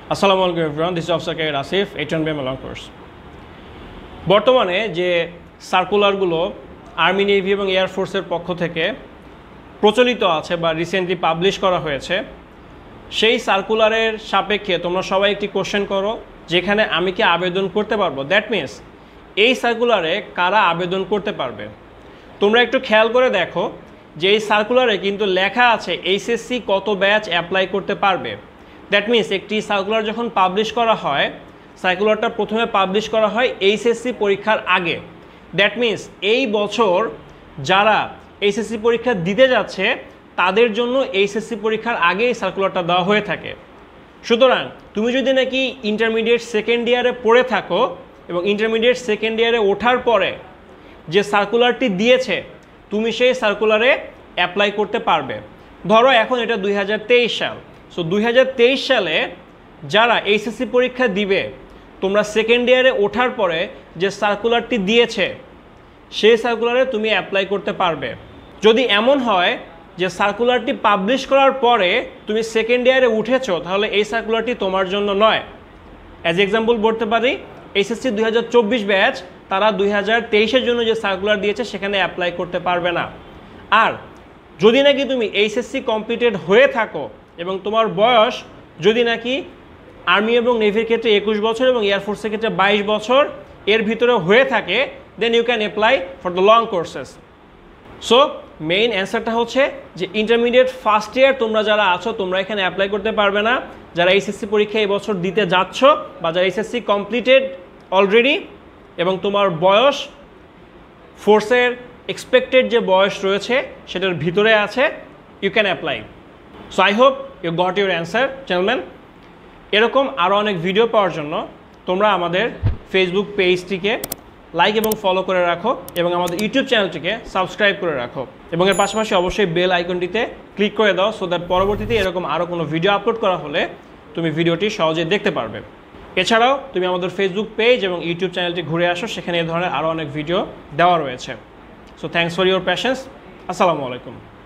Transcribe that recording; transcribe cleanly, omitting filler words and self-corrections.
আসসালামু আলাইকুম everyone, this is officer cadet Asif, H1B long course. বর্তমানে যে সার্কুলারগুলো আর্মি, নেভি এবং এয়ারফোর্সের পক্ষ থেকে প্রচলিত আছে বা রিসেন্টলি পাবলিশ করা হয়েছে, সেই সার্কুলারের সাপেক্ষে তোমরা সবাই একটি কোশ্চেন করো যেখানে আমি কি আবেদন করতে পারবো। দ্যাট মিনস এই সার্কুলারে কারা আবেদন করতে পারবে। তোমরা একটু খেয়াল করে দেখো যে এই সার্কুলারে কিন্তু লেখা আছে HSC কত ব্যাচ অ্যাপ্লাই করতে পারবে। দ্যাট মিনস একটি সার্কুলার যখন পাবলিশ করা হয়, সার্কুলারটা প্রথমে পাবলিশ করা হয় HSC পরীক্ষার আগে। দ্যাট মিনস এই বছর যারা HSC পরীক্ষা দিতে যাচ্ছে তাদের জন্য HSC পরীক্ষার আগে এই সার্কুলারটা দেওয়া হয়ে থাকে। সুতরাং তুমি যদি নাকি ইন্টারমিডিয়েট সেকেন্ড ইয়ারে পড়ে থাকো এবং ইন্টারমিডিয়েট সেকেন্ড ইয়ারে ওঠার পরে যে সার্কুলারটি দিয়েছে তুমি সেই সার্কুলারে অ্যাপ্লাই করতে পারবে। ধরো এখন এটা 2023 সাল, সো 2023 সালে যারা HSC পরীক্ষা দিবে তোমরা সেকেন্ড ইয়ারে ওঠার পরে যে সার্কুলারটি দিয়েছে সেই সার্কুলারে তুমি অ্যাপ্লাই করতে পারবে। যদি এমন হয় যে সার্কুলারটি পাবলিশ করার পরে তুমি সেকেন্ড ইয়ারে উঠেছো তাহলে এই সার্কুলারটি তোমার জন্য নয়। অ্যাজ এক্সাম্পল বলতে পারি HSC 2024 ব্যাচ তারা 2023-এর জন্য যে সার্কুলার দিয়েছে সেখানে অ্যাপ্লাই করতে পারবে না। আর যদি নাকি তুমি HSC কমপ্লিটেড হয়ে থাকো এবং তোমার বয়স যদি নাকি আর্মি এবং নেভির ক্ষেত্রে 21 বছর এবং এয়ারফোর্সের ক্ষেত্রে 22 বছর এর ভিতরে হয়ে থাকে, then you can apply for the long courses. So main অ্যান্সারটা হচ্ছে যে ইন্টারমিডিয়েট ফার্স্ট ইয়ার তোমরা যারা আছো তোমরা এখানে অ্যাপ্লাই করতে পারবে না। যারা HSC পরীক্ষা এই বছর দিতে যাচ্ছ বা যারা HSC কমপ্লিটেড অলরেডি এবং তোমার বয়স ফোর্সের এক্সপেক্টেড যে বয়স রয়েছে সেটার ভিতরে আছে, you can apply. So I hope you got your answer gentleman. এরকম আরও অনেক ভিডিও পাওয়ার জন্য তোমরা আমাদের ফেসবুক পেজটিকে লাইক এবং ফলো করে রাখো এবং আমাদের ইউটিউব চ্যানেলটিকে সাবস্ক্রাইব করে রাখো এবং এর পাশাপাশি অবশ্যই বেল আইকনটিতে ক্লিক করে দাও, সো দ্যাট পরবর্তীতে এরকম আরও কোনো ভিডিও আপলোড করা হলে তুমি ভিডিওটি সহজেই দেখতে পারবে। এছাড়াও তুমি আমাদের ফেসবুক পেজ এবং ইউটিউব চ্যানেলটি ঘুরে আসো, সেখানে এই ধরনের আরও অনেক ভিডিও দেওয়া রয়েছে। So thanks for your patience. আসসালামু আলাইকুম।